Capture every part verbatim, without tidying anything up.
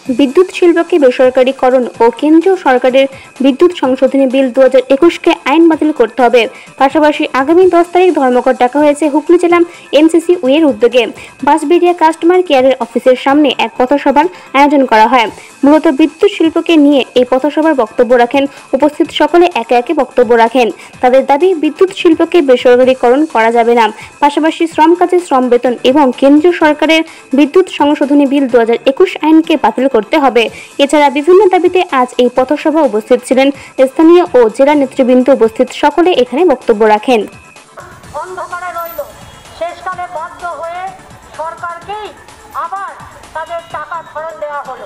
বিদ্যুৎ শিল্পকে বেসরকারীকরণ ও কেন্দ্রীয় সরকারের বিদ্যুৎ সংশোধনী বিল দু হাজার একুশকে আইন বাতিল করতে হবে। পাশাপাশি আগামী দশ তারিখ ধর্মঘট ডাকা হয়েছে হুগলি জেলা এমসিসি উইয়ের উদ্যোগে। বাঁশবেড়িয়া কাস্টমার কেয়ারের অফিসের সামনে এক পথসভার আয়োজন করা হয়। মূলত বিদ্যুৎ শিল্পকে নিয়ে এই পথসভার বক্তব্য রাখেন উপস্থিত সকলে একে একে বক্তব্য রাখেন। তাদের দাবি, বিদ্যুৎ শিল্পকে বেসরকারীকরণ করা যাবে না, পাশাপাশি শ্রম কাজে শ্রম বেতন এবং কেন্দ্রীয় সরকারের বিদ্যুৎ সংশোধনী বিল দু হাজার একুশ আইনকে বাতিল করতে হবে। এছাড়া বিভিন্ন দাবিতে আজ এই পথসভা উপস্থিত ছিলেন স্থানীয় ও জেলা নেতৃবৃন্দ। উপস্থিত সকলে এখানে বক্তব্য রাখেন। অন্ধকারে রইল, শেষকালে বাধ্য হয়ে সরকারকেই আবার তাদের টাকা ফেরত দেওয়া হলো।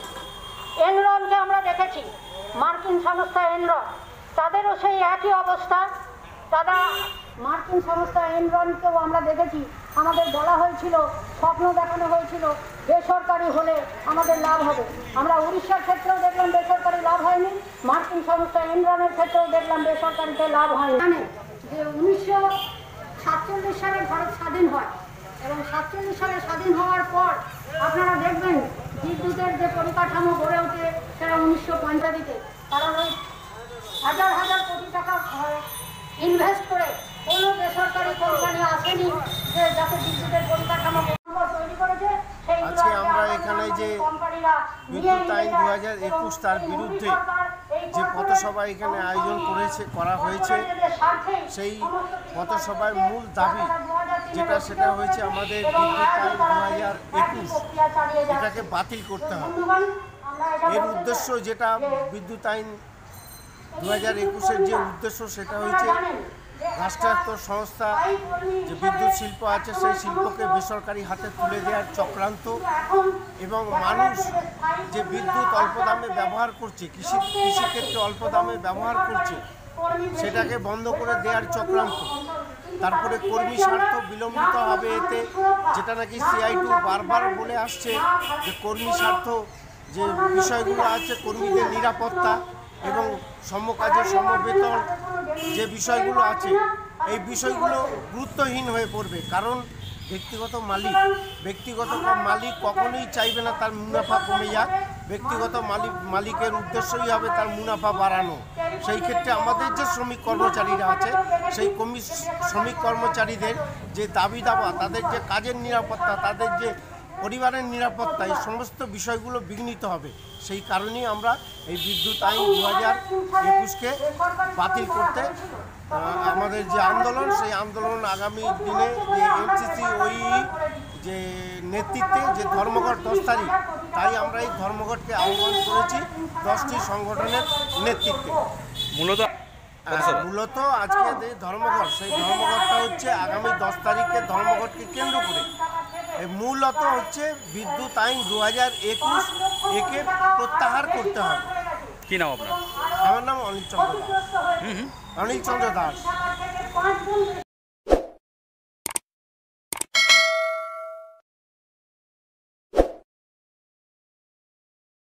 এনরনকে আমরা দেখেছি, মার্কিন সংস্থা এনরন, তাদেরও সেই একই অবস্থা। তারা মার্কিন সংস্থা এনরনকেও আমরা দেখেছি, আমাদের বলা হয়েছিল, স্বপ্ন দেখানো হয়েছিল বেসরকারি হলে আমাদের লাভ হবে। আমরা উড়িষ্যার ক্ষেত্রেও দেখলাম বেসরকারি লাভ হয়নি, মার্কিন সংস্থা এনরনের ক্ষেত্রেও দেখলাম বেসরকারিতে লাভ হয়নি। জানেন যে উনিশশো সাতচল্লিশ সালে ভারত স্বাধীন হয় এবং সাতচল্লিশ সালে স্বাধীন হওয়ার পর আপনারা দেখবেন বিদ্যুতের যে পরিকাঠামো গড়ে ওঠে সেটা উনিশশো পঞ্চাশিতে। কারণ ওই হাজার হাজার কোটি টাকা ইনভেস্ট করে কোনো বেসরকারি কোম্পানি আসেনি যে যাতে বিদ্যুতের পরিকাঠামো তৈরি করেছে। আজকে আমরা এখানে যে বিদ্যুৎ আইন দু হাজার একুশ তার বিরুদ্ধে যে পথসভা এখানে আয়োজন করেছে করা হয়েছে, সেই পথসভার মূল দাবি যেটা সেটা হয়েছে আমাদের বিদ্যুৎ আইন দু হাজার একুশ এটাকে বাতিল করতে হবে। এর উদ্দেশ্য যেটা বিদ্যুৎ আইন দু হাজার একুশের যে উদ্দেশ্য সেটা হয়েছে রাষ্ট্রায়ত্ত সংস্থা যে বিদ্যুৎ শিল্প আছে সেই শিল্পকে বেসরকারি হাতে তুলে দেওয়ার চক্রান্ত এবং মানুষ যে বিদ্যুৎ অল্প দামে ব্যবহার করছে, কৃষি কৃষিক্ষেত্রে অল্প দামে ব্যবহার করছে, সেটাকে বন্ধ করে দেওয়ার চক্রান্ত। তারপরে কর্মী স্বার্থ বিলম্বিত হবে এতে, যেটা নাকি সিআই টু বারবার বলে আসছে যে কর্মী স্বার্থ যে বিষয়গুলো আছে, কর্মীদের নিরাপত্তা এবং সমকাজের সমবেতন যে বিষয়গুলো আছে, এই বিষয়গুলো গুরুত্বহীন হয়ে পড়বে। কারণ ব্যক্তিগত মালিক ব্যক্তিগত মালিক কখনোই চাইবে না তার মুনাফা কমে যাক। ব্যক্তিগত মালিক মালিকের উদ্দেশ্যই হবে তার মুনাফা বাড়ানো। সেই ক্ষেত্রে আমাদের যে শ্রমিক কর্মচারীরা আছে, সেই কর্মী শ্রমিক কর্মচারীদের যে দাবি দাবা, তাদের যে কাজের নিরাপত্তা, তাদের যে পরিবারের নিরাপত্তা, এই সমস্ত বিষয়গুলো বিঘ্নিত হবে। সেই কারণেই আমরা এই বিদ্যুৎ আইন দু হাজার একুশকে বাতিল করতে আমাদের যে আন্দোলন, সেই আন্দোলন আগামী দিনে যে এমসিসি ওই যে নেতৃত্বে যে ধর্মঘট দশ তারিখ, তাই আমরা এই ধর্মঘটকে আহ্বান করেছি দশটি সংগঠনের নেতৃত্বে। মূলত মূলত আজকে যে ধর্মঘট, সেই ধর্মঘটটা হচ্ছে আগামী দশ তারিখের ধর্মঘটকে কেন্দ্র করে। মূলত হচ্ছে বিদ্যুৎ আইন দু হাজার একুশ একে প্রত্যাহার করতে হবে। কি নাম আপনার? আমার নাম অনিল চন্দ্র দাস। অনিল চন্দ্র দাস।